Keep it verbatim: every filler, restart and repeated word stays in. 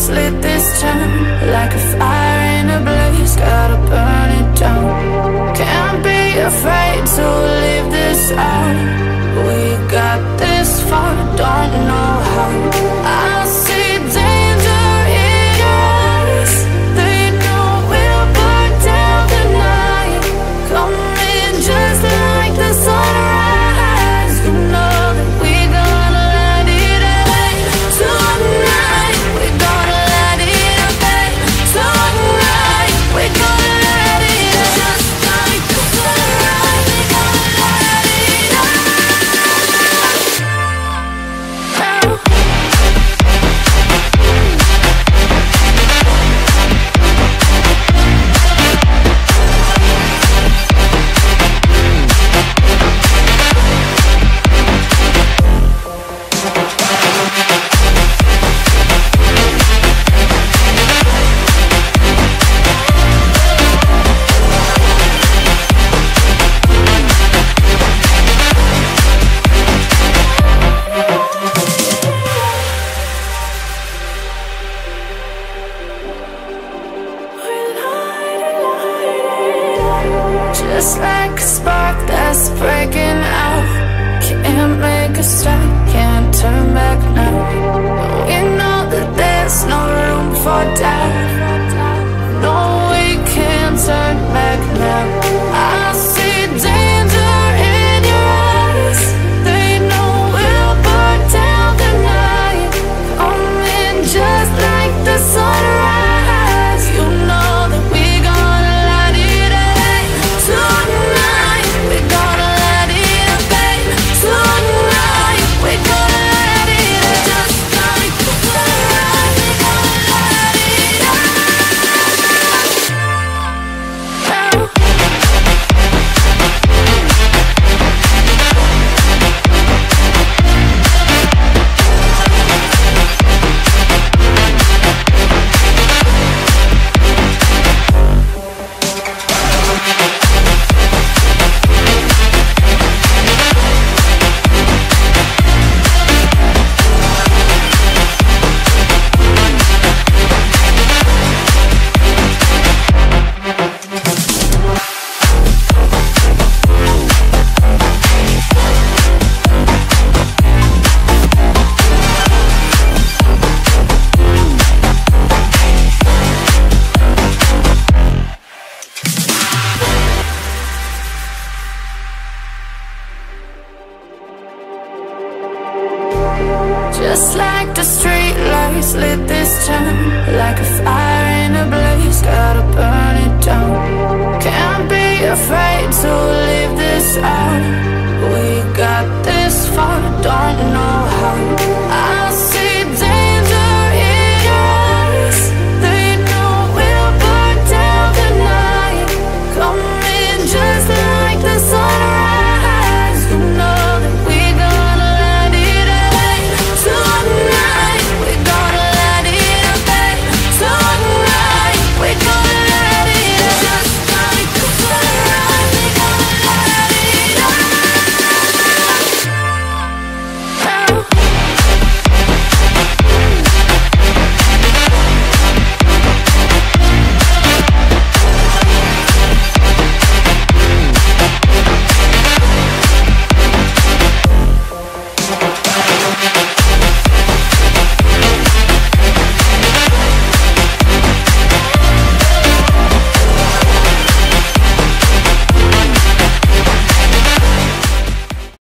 lit this town like a fire in a blaze, gotta burn it down. Can't be afraid to leave this out. We got this far, don't know how. I see danger in your eyes. They know we'll burn down the night. Coming just like the sunrise. You know that we're gonna let it away. Tonight we're gonna let it away. Tonight we're gonna let it away. Just like the sunrise, we're gonna let it away. Just like a spark that's breaking out. Can't make a stop, can't turn back now. We know that there's no room for doubt. No, we can't turn back now. I see danger in your eyes. They know we'll burn down the night. Coming just like the sunrise. You know that we're gonna let it away. Tonight we're gonna let it away. Tonight we're gonna let it away. Just like the sunrise, we're gonna let it away. Just like the street lights lit this town like a fire in a blaze, gotta burn it down. Can't be afraid to leave this out. We got this far, don't know